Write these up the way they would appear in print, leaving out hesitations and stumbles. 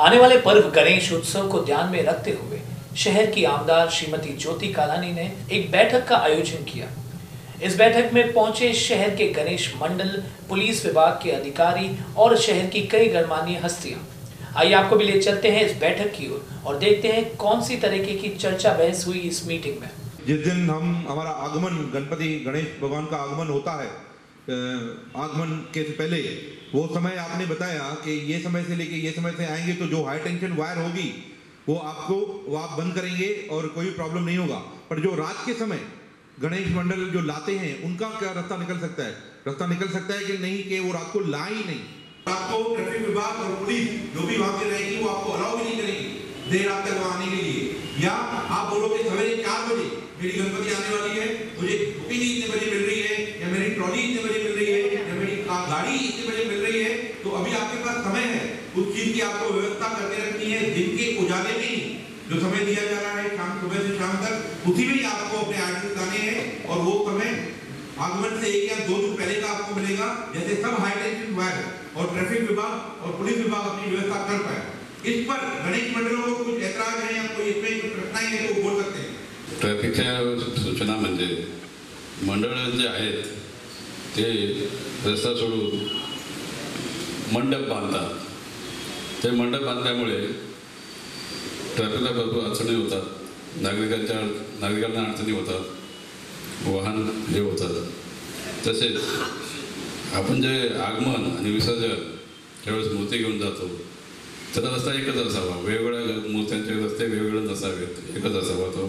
आने वाले पर्व गणेश उत्सव को ध्यान में रखते हुए शहर की आमदार श्रीमती ज्योति कालानी ने एक बैठक का आयोजन किया। इस बैठक में पहुंचे शहर के गणेश मंडल, पुलिस विभाग के अधिकारी और शहर की कई गणमान्य हस्तियां। आइए आपको भी ले चलते हैं इस बैठक की ओर और देखते हैं कौन सी तरीके की चर्चा बहस हुई इस मीटिंग में। जिस दिन हमारा आगमन, गणपति गणेश भगवान का आगमन होता है, आगमन के पहले वो समय आपने बताया कि ये समय से लेके ये समय से आएंगे तो जो हाई टेंशन वायर होगी वो आप बंद करेंगे और कोई प्रॉब्लम नहीं होगा। पर जो रात के समय गणेश मंडल जो लाते हैं उनका क्या रास्ता निकल सकता है? रास्ता निकल सकता है कि नहीं कि वो रात को ला ही नहीं। रात को ट्रैफिक विभाग और पुलिस जो भी वहां पे रहेगी वो आपको अलाउ भी नहीं करेगी देर रात तक आने के लिए। या आप बोलोगे सवेरे 4 बजे मेरी गणपति आने वाली है, मुझे बुकिंग इतने बजे मिल रही है, या मेरी ट्रॉली इतने बजे मिल रही है, या मेरी गाड़ी इतने बजे मिल रही है, तो अभी आपके पास समय है उस चीज की आपको व्यवस्था करके रखनी है। दिन के उजाले में जो समय दिया जा रहा है शाम सुबह से शाम तक, उसी में ही आपको अपने आयोजन लाने हैं और वो समय आगमन से 1 या 2 दिन पहले का आपको मिलेगा। जैसे सब हाई टेंशन वायर और ट्रैफिक विभाग और पुलिस विभाग अपनी व्यवस्था कर पाए। इस पर गणेश मंडलों को कुछ ऐतराज है या कोई इसमें कुछ कठिनाई है तो बोल सकते हैं। ट्रॅफिकच्या सूचना म्हणजे मंडळ जे आहेत ते रस्ता सोडून मंडप बांधतात। ते मंडप बांधल्यामुळे ट्रॅफिकला भरपूर अडचणी होतात, नागरिकांना अडचणी होतात, वाहन हे होतात। तसेच आपण जे आगमन आणि विसर्जन त्यावेळेस मूर्ती घेऊन जातो त्याचा रस्ता एकच असावा, वेगवेगळ्या मूर्त्यांचे रस्ते वेगवेगळे नसावेत, एकच असावा तो।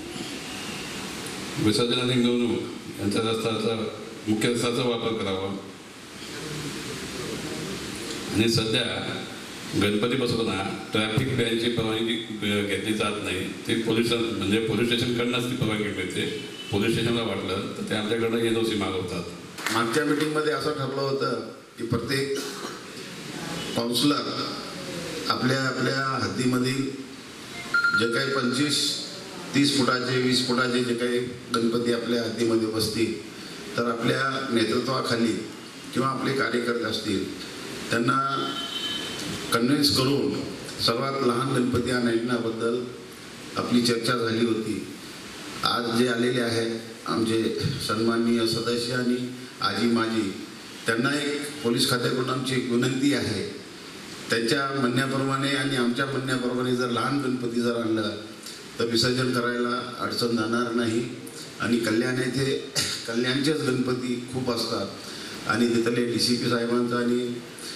विसर्जन आणि मिरवणूक यांच्या रस्त्याचा मुख्य रस्त्याचा वापर करावा। आणि सध्या गणपती बसवताना ट्रॅफिक बॅनची परवानगी घेतली जात नाही। ती पोलीस स्टेशनकडूनच ती परवानगी मिळते। पोलीस स्टेशनला वाटलं तर ते आमच्याकडनं NOC मागवतात। मागच्या मीटिंगमध्ये असं ठरलं होतं की प्रत्येक काउन्सिलर आपल्या हद्दीमधील जे काही 25-30 फुटाचे 20 फुटाचे जे काही गणपती आपल्या हद्दीमध्ये बसतील तर आपल्या नेतृत्वाखाली किंवा आपले कार्यकर्ते असतील त्यांना कन्व्हिन्स करून सर्वात लहान गणपती आणण्याबद्दल आपली चर्चा झाली होती। आज जे आलेले आहेत आमचे सन्माननीय सदस्य आणि आजी माजी, त्यांना एक पोलीस खात्याकडून आमची एक विनंती आहे, त्यांच्या म्हणण्याप्रमाणे आणि आमच्या म्हणण्याप्रमाणे जर लहान गणपती जर आणलं तर विसर्जन करायला अडचण जाणार नाही। आणि कल्याण येथे कल्याणचेच गणपती खूप असतात आणि तिथले DCP साहेबांचा आणि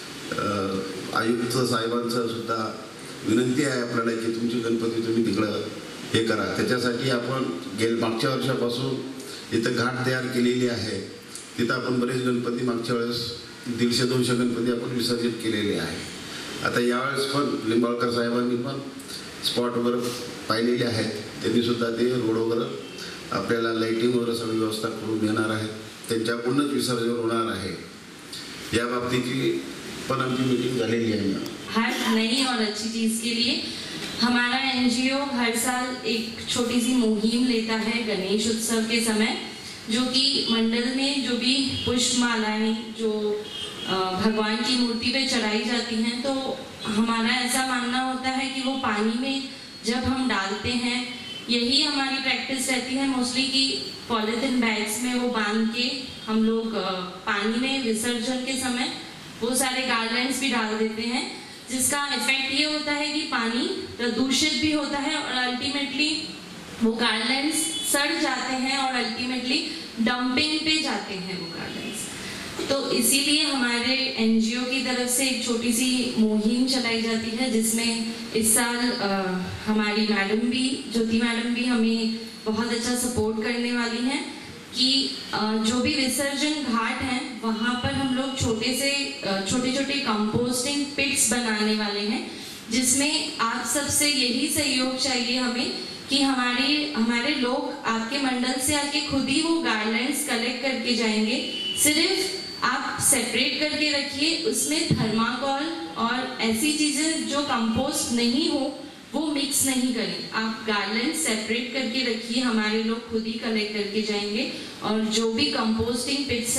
आयुक्त साहेबांचा सुद्धा विनंती आहे आपल्याला की तुमची गणपती तुम्ही तिकडं हे करा। त्याच्यासाठी आपण मागच्या वर्षापासून इथं घाट तयार केलेली आहे। तिथं आपण बरेच गणपती मागच्या वेळेस 150-200 गणपती आपण विसर्जित केलेले आहे। आता यावेळेस पण लिंबाळकर साहेबांनी पण स्पॉटवर पाहिलेले आहेत, त्यांनी सुद्धा ते रोडवर आपल्याला लाईटिंग वगैरे सगळी व्यवस्था करून देणार आहेत, त्यांच्याकडूनच विसर्जन होणार आहे। या बाबतीची पण आमची मीटिंग झालेली आहे। हर नई और अच्छी चीज़ के लिए हमारा NGO हर साल एक छोटी सी मुहिम लेता है गणेश उत्सव के समय, जो कि मंडल में जो भी पुष्पमालाएं जो भगवान की मूर्ति पे चढ़ाई जाती हैं, तो हमारा ऐसा मानना होता है कि वो पानी में जब हम डालते हैं, यही हमारी प्रैक्टिस रहती है मोस्टली कि पॉलीथिन बैग्स में वो बांध के हम लोग पानी में विसर्जन के समय वो सारे गार्डलाइंस भी डाल देते हैं, जिसका इफेक्ट ये होता है कि पानी प्रदूषित भी होता है और अल्टीमेटली वो गार्डलाइंस सड़ जाते हैं और अल्टीमेटली डंपिंग पे जाते हैं वो गार्डलाइंस। तो इसीलिए हमारे NGO की तरफ से एक छोटी सी मुहिम चलाई जाती है, जिसमें इस साल हमारी मैडम भी, ज्योति मैडम भी हमें बहुत अच्छा सपोर्ट करने वाली हैं कि जो भी विसर्जन घाट हैं वहाँ पर हम लोग छोटे छोटे कंपोस्टिंग पिट्स बनाने वाले हैं, जिसमें आप सबसे यही सहयोग चाहिए हमें कि हमारे लोग आपके मंडल से आके खुद ही वो गार्डलाइंस कलेक्ट करके जाएंगे। सिर्फ आप सेपरेट करके रखिए, उसमें थर्माकोल और ऐसी चीज़ें जो कंपोस्ट नहीं हो वो मिक्स नहीं करें। आप गार्डलाइंस सेपरेट करके रखिए, हमारे लोग खुद ही कलेक्ट करके जाएंगे और जो भी कंपोस्टिंग पिट्स हैं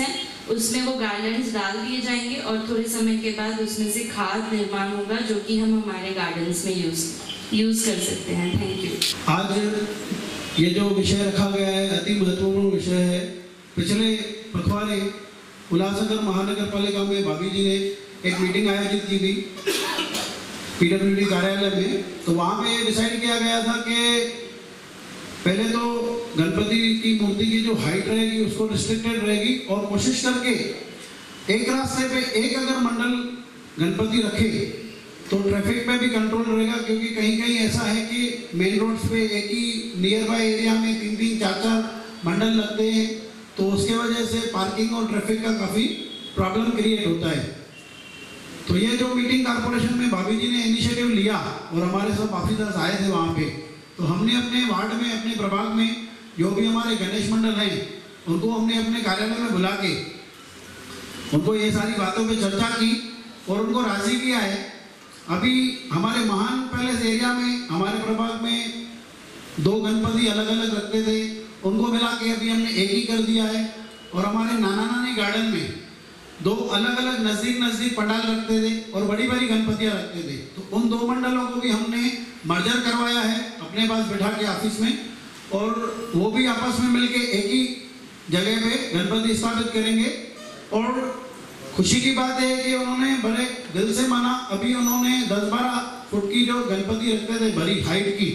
उसमें वो गार्डन्स डाल दिए जाएंगे और थोड़े समय के बाद उसमें से खाद निर्माण होगा जो कि हम हमारे गार्डन्स में यूज कर सकते हैं। Thank you. आज ये जो विषय रखा गया है अति महत्वपूर्ण विषय है। पिछले पखवाड़े उल्लासनगर महानगर पालिका में भाभी जी ने एक मीटिंग आयोजित की थी PWD कार्यालय में। तो वहाँ पे डिसाइड किया गया था कि पहले तो गणपति की मूर्ति की जो हाइट रहेगी उसको रिस्ट्रिक्टेड रहेगी और कोशिश करके एक रास्ते पे एक अगर मंडल गणपति रखे तो ट्रैफिक में भी कंट्रोल रहेगा, क्योंकि कहीं कहीं ऐसा है कि मेन रोड्स पे एक ही नियर बाय एरिया में 3-3, 4-4 मंडल लगते हैं, तो उसके वजह से पार्किंग और ट्रैफिक का काफ़ी प्रॉब्लम क्रिएट होता है। तो ये जो मीटिंग कारपोरेशन में भाभी जी ने इनिशिएटिव लिया और हमारे सब ऑफिसर्स आए थे वहाँ पे, तो हमने अपने वार्ड में अपने प्रभाग में जो भी हमारे गणेश मंडल हैं उनको हमने अपने कार्यालय में बुला के उनको ये सारी बातों पे चर्चा की और उनको राजी किया है। अभी हमारे महान पैलेस एरिया में हमारे प्रभाग में 2 गणपति अलग अलग रखते थे, उनको मिला के अभी हमने एक ही कर दिया है। और हमारे नाना नानी गार्डन में 2 अलग अलग नज़दीक पंडाल रखते थे और बड़ी बड़ी गणपतियाँ रखते थे, तो उन 2 मंडलों को भी हमने मर्जर करवाया है अपने पास बैठा के ऑफिस में, और वो भी आपस में मिलके एक ही जगह पे गणपति स्थापित करेंगे। और खुशी की बात है कि उन्होंने बड़े दिल से माना। अभी उन्होंने 10-12 फुट की जो गणपति रखते थे बड़ी हाइट की,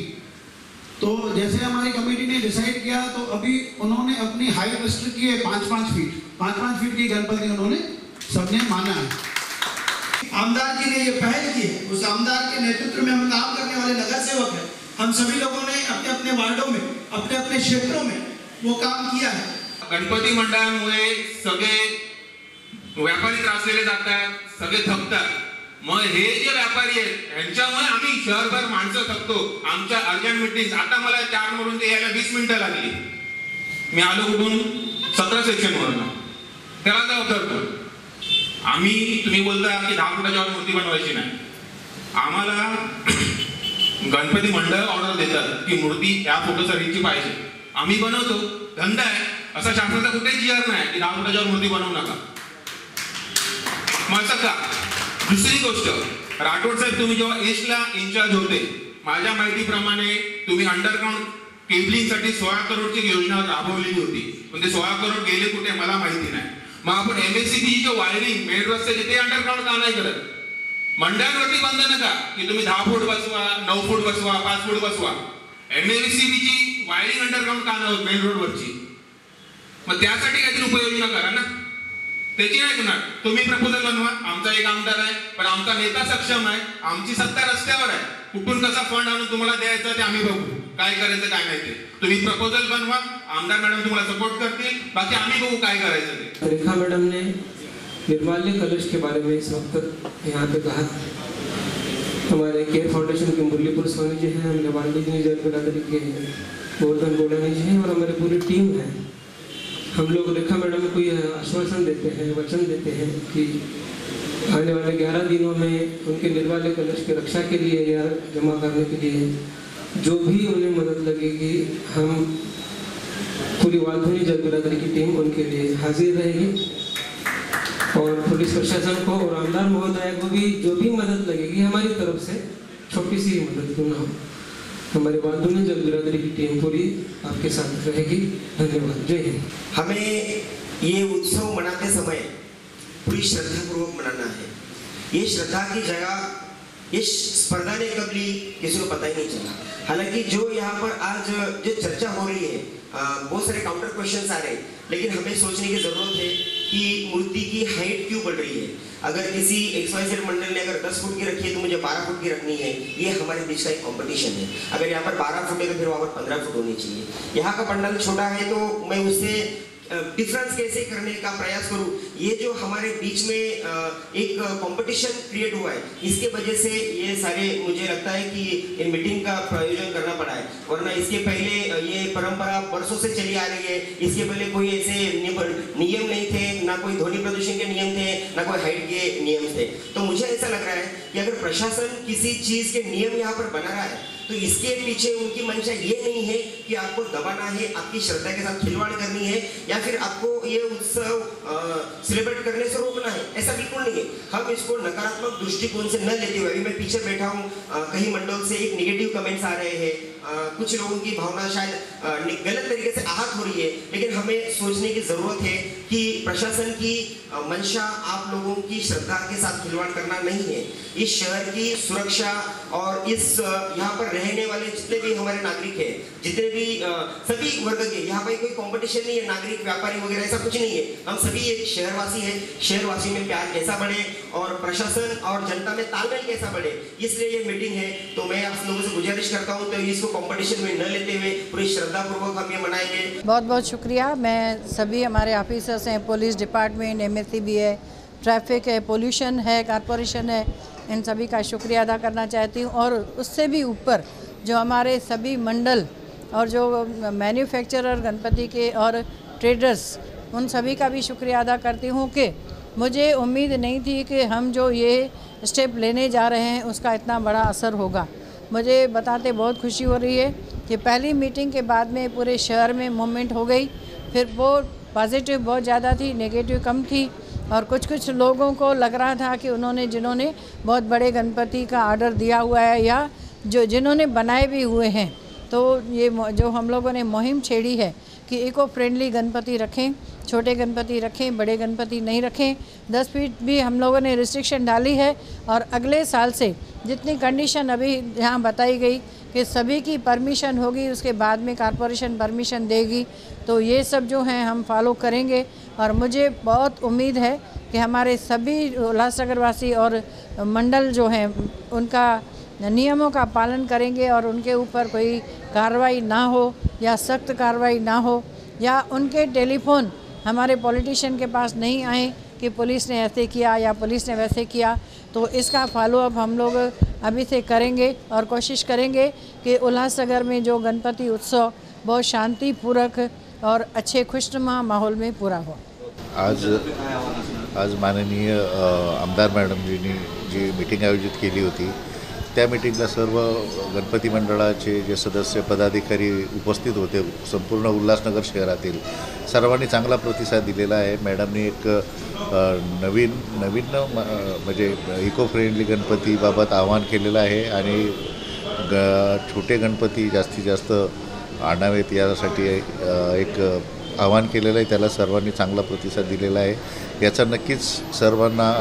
तो जैसे हमारी कमेटी ने डिसाइड किया तो अभी उन्होंने अपनी हाइट रिस्ट्रिक्ट की है 5-5 फीट। 5-5 फीट की गणपति उन्होंने सबने माना है। आमदार जी ने ये पहल की है, उस आमदार के नेतृत्व में हम काम करने वाले नगर सेवक हैं, हम सभी लोगों ने अपने अपने वार्डों में अपने अपने क्षेत्रों में वो काम किया है। गणपती मंडळामुळे सगळे व्यापारी त्रासलेले जातात, सगळे थकतात। मग हे जे व्यापारी आहेत यांच्यामुळे आम्ही शहरभर माणसं थकतो। आमच्या अर्जंट मीटिंग आता मला 4 मधून ते यायला 20 मिनिटं लागली। मी आलो कुठून 17 सेक्शन वरून, त्याला जबाबदार कोण? आम्ही तुम्ही बोलता की 10 फुटाच्या वर मूर्ती बनवायची नाही, आम्हाला गणपती मंडळ ऑर्डर देतात की मूर्ती या फुटाच्या रेंजची पाहिजे, आम्ही बनवतो, धंदा आहे। असा शासनाचा कुठेच जीआर नाही की 10 फुटाच्या वर मूर्ती बनवू नका। मग का दुसरी गोष्ट, राठोड साहेब तुम्ही जेव्हा ईस्टला इंचार्ज होते, माझ्या माहितीप्रमाणे तुम्ही अंडरग्राउंड केबलिंगसाठी 16 करोडची योजना राबवलेली होती, पण ते 16 करोड गेले कुठे मला माहिती नाही। मग आपण MSCB चे वायरिंग मेन रस्त्याचे ते अंडरग्राउंड का नाही करत? मंडळांवरती बंधन का की तुम्ही 10 फूट बसवा, 9 फूट बसवा, 5 फूट बसवा। MSCB ची वायरिंग अंडरग्राउंड का नाही होत मेन रोडवरची? मग त्यासाठी काहीतरी उपाययोजना करा ना, त्याची नाही करणार। तुम्ही प्रपोजल बनवा, आमचा एक आमदार आहे पण आमचा नेता सक्षम आहे, आमची सत्ता रस्त्यावर आहे, कुठून कसा फंड आणून तुम्हाला द्यायचा ते आम्ही बघू, काय करायचं काय नाही ते तुम्ही प्रपोजल बनवा, आमदार मॅडम तुम्हाला सपोर्ट करतील, बाकी आम्ही बघू काय करायचं ते। रेखा मैडम ने निर्माल्य कलश के बारे में इस वक्त यहाँ पे कहा। हमारे केयर फाउंडेशन के मुरलीपुर स्वामी जी हैं, हमने वाल्डी जी जल बिरादरी के गोवर्धन गोड़ानी जी हैं और हमारी पूरी टीम है। हम लोग रेखा मैडम को ये आश्वासन देते हैं, वचन देते हैं कि आने वाले 11 दिनों में उनके निर्वाल्य कलश की रक्षा के लिए या जमा करने के लिए जो भी उन्हें मदद लगेगी, हम पूरी वाल्धुनी जल बिरादरी की टीम उनके लिए हाजिर रहेगी। और पुलिस प्रशासन को और आमदार महोदय को भी जो भी मदद लगेगी हमारी तरफ से, छोटी सी मदद क्यों ना हो, हमारी वाल्धुनी जल बिरादरी की टीम पूरी आपके साथ रहेगी। धन्यवाद। जय हिंद। हमें ये उत्सव मनाते समय पूरी श्रद्धापूर्वक मनाना है। ये श्रद्धा की जगह ये स्पर्धा ने कब ली किसी को पता ही नहीं चला। हालांकि जो यहाँ पर आज जो चर्चा हो रही है, बहुत सारे काउंटर क्वेश्चंस आ रहे हैं, लेकिन हमें सोचने की जरूरत है कि मूर्ति की हाइट क्यों बढ़ रही है। अगर किसी XYZ मंडल ने अगर 10 फुट की रखी है तो मुझे 12 फुट की रखनी है, ये हमारे बीच का एक कंपटीशन है। अगर यहाँ पर 12 फुट है तो फिर वहाँ पर 15 फुट होनी चाहिए। यहाँ का पंडाल छोटा है तो मैं उससे डिफरेंस कैसे करने का प्रयास करूं। ये जो हमारे बीच में एक कंपटीशन क्रिएट हुआ है, इसके वजह से ये सारे मुझे लगता है कि इन मीटिंग का प्रयोजन करना पड़ा है, वरना इसके पहले ये परंपरा वर्षों से चली आ रही है। इसके पहले कोई ऐसे नियम नहीं थे, ना कोई ध्वनि प्रदूषण के नियम थे, ना कोई हाइट के नियम थे। तो मुझे ऐसा लग रहा है कि अगर प्रशासन किसी चीज के नियम यहाँ पर बना रहा है तो इसके पीछे उनकी मंशा ये नहीं है कि आपको दबाना है, आपकी श्रद्धा के साथ खिलवाड़ करनी है या फिर आपको ये उत्सव सेलिब्रेट करने से रोकना है, ऐसा बिल्कुल नहीं है। हम इसको नकारात्मक दृष्टिकोण से न लेते हुए, अभी मैं पीछे बैठा हूँ, कई मंडल से एक नेगेटिव कमेंट्स आ रहे हैं, कुछ लोगों की भावना शायद गलत तरीके से आहत हो रही है, लेकिन हमें सोचने की जरूरत है कि प्रशासन की मंशा आप लोगों की श्रद्धा के साथ खिलवाड़ करना नहीं है। इस शहर की सुरक्षा और इस यहाँ पर रहने वाले जितने भी हमारे नागरिक हैं, जितने भी सभी वर्ग के, यहाँ पर कोई कंपटीशन नहीं है, नागरिक व्यापारी वगैरह ऐसा कुछ नहीं है। हम सभी एक शहरवासी हैं, शहरवासी में प्यार कैसा बढ़े और प्रशासन और जनता में तालमेल कैसा बढ़े, इसलिए ये मीटिंग है। तो मैं आप लोगों से गुजारिश करता हूँ तो इसको कंपटीशन में न लेते हुए पूरी श्रद्धापूर्वक हम ये मनाएंगे। बहुत बहुत शुक्रिया। मैं सभी हमारे ऑफिसर्स हैं, पुलिस डिपार्टमेंट, MSCB है, ट्रैफिक है, पोल्यूशन है, कॉरपोरेशन है, इन सभी का शुक्रिया अदा करना चाहती हूँ। और उससे भी ऊपर जो हमारे सभी मंडल और जो मैन्युफैक्चरर गणपति के और ट्रेडर्स, उन सभी का भी शुक्रिया अदा करती हूँ कि मुझे उम्मीद नहीं थी कि हम जो ये स्टेप लेने जा रहे हैं उसका इतना बड़ा असर होगा। मुझे बताते बहुत खुशी हो रही है कि पहली मीटिंग के बाद में पूरे शहर में मूवमेंट हो गई। फिर वो पॉजिटिव बहुत ज़्यादा थी, नेगेटिव कम थी। और कुछ लोगों को लग रहा था कि जिन्होंने बहुत बड़े गणपति का ऑर्डर दिया हुआ है या जिन्होंने बनाए भी हुए हैं, तो ये जो हम लोगों ने मुहिम छेड़ी है कि इको फ्रेंडली गणपति रखें, छोटे गणपति रखें, बड़े गणपति नहीं रखें। 10 फीट भी हम लोगों ने रिस्ट्रिक्शन डाली है और अगले साल से जितनी कंडीशन अभी यहाँ बताई गई कि सभी की परमिशन होगी, उसके बाद में कॉरपोरेशन परमिशन देगी, तो ये सब जो हैं हम फॉलो करेंगे। और मुझे बहुत उम्मीद है कि हमारे सभी उल्लासनगर वासी और मंडल जो हैं उनका नियमों का पालन करेंगे और उनके ऊपर कोई कार्रवाई ना हो या सख्त कार्रवाई ना हो, या उनके टेलीफोन हमारे पॉलिटिशियन के पास नहीं आए कि पुलिस ने ऐसे किया या पुलिस ने वैसे किया। तो इसका फॉलोअप हम लोग अभी से करेंगे और कोशिश करेंगे कि उल्लासनगर में जो गणपति उत्सव बहुत शांतिपूर्वक और अच्छे खुशनुमा माहौल में पूरा हो। आज माननीय आमदार मॅडमजींनी जी मीटिंग आयोजित केली होती, त्या मीटिंगला सर्व गणपती मंडळाचे जे सदस्य पदाधिकारी उपस्थित होते, संपूर्ण उल्हासनगर शहरातील सर्वांनी चांगला प्रतिसाद दिलेला आहे। मॅडमनी एक नवीन म्हणजे इको फ्रेंडली गणपतीबाबत आवाहन केलेलं आहे आणि छोटे गणपती जास्तीत जास्त आणावेत यासाठी एक आवाहन केलेलं आहे। त्याला सर्वांनी चांगला प्रतिसाद दिलेला आहे। याचा नक्कीच सर्वांना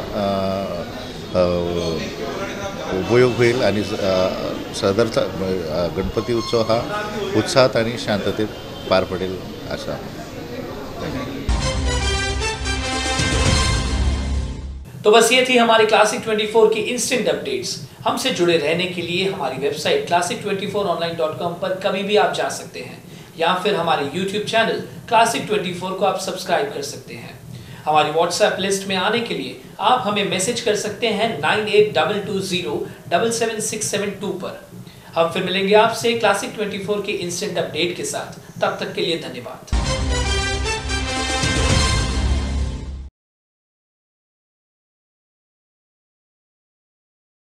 उपयोग होईल आणि सदरचा गणपती उत्सव हा उत्साहात आणि शांततेत पार पडेल असा। तो बस ये थी हमारी क्लासिक 24 की इंस्टेंट अपडेट्स। हमसे जुड़े रहने के लिए हमारी वेबसाइट classic24online.com पर कभी भी आप जा सकते हैं, या फिर हमारे YouTube चैनल क्लासिक 24 को आप सब्सक्राइब कर सकते हैं। हमारी व्हाट्सएप लिस्ट में आने के लिए आप हमें मैसेज कर सकते हैं 9822077672 पर। हम फिर मिलेंगे आपसे क्लासिक 24 की इंस्टेंट अपडेट के साथ। तब तक के लिए धन्यवाद।